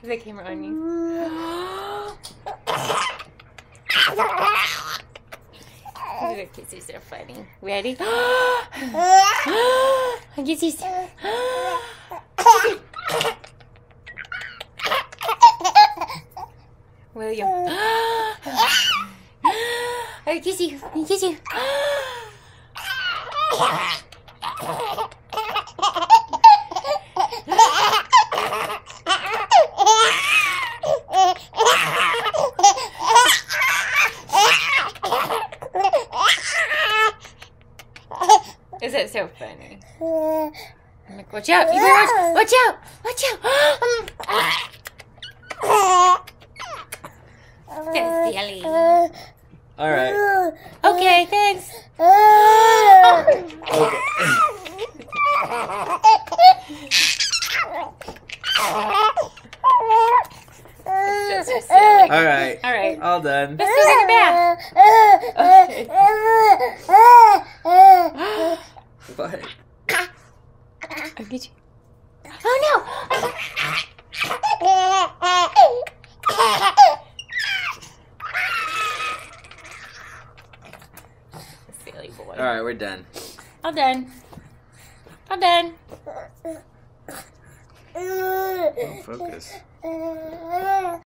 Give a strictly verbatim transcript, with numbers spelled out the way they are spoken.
the camera on you. Your kisses are funny. Ready? Kisses. William. I kiss you. I kiss you. Is that so funny? I'm like, watch out! You better watch, watch out! Watch out! That's silly. All right. Okay, thanks. Okay. That's so silly. All right. All right. All done. Let's go take a bath. Okay. What? I'll get you. Oh no! Silly boy. All right, we're done. All done. All done. Oh, focus.